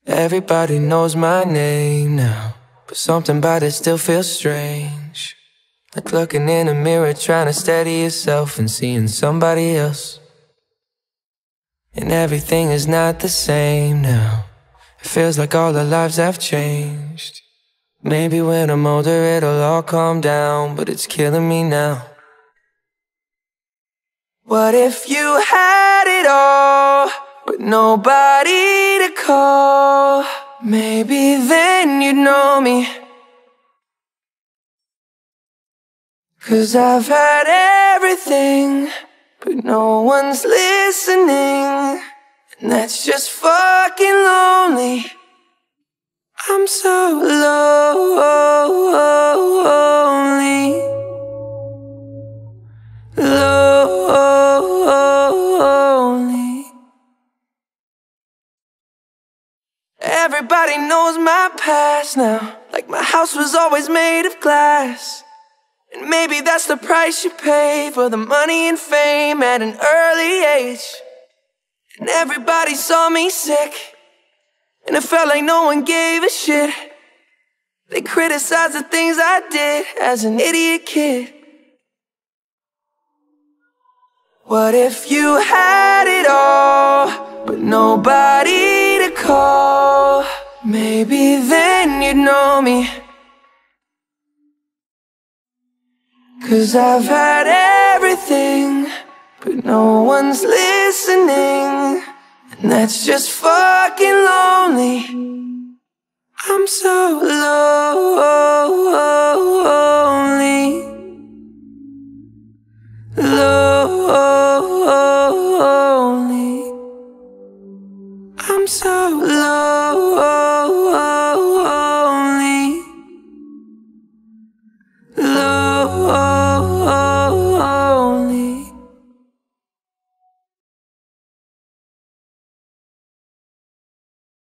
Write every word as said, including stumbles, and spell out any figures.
Everybody knows my name now, but something about it still feels strange. Like looking in a mirror, trying to steady yourself and seeing somebody else. And everything is not the same now. It feels like all our lives have changed. Maybe when I'm older it'll all calm down, but it's killing me now. What if you had it all, but nobody to call? Maybe then you'd know me. 'Cause I've had everything, but no one's listening, and that's just fucking lonely. I'm so lonely, lonely. Everybody knows my past now, like my house was always made of glass. And maybe that's the price you pay for the money and fame at an early age. And everybody saw me sick, and it felt like no one gave a shit. They criticized the things I did as an idiot kid. What if you had it all, but nobody to call? Maybe then you'd know me. 'Cause I've had everything, but no one's listening, and that's just fucking lonely. I'm so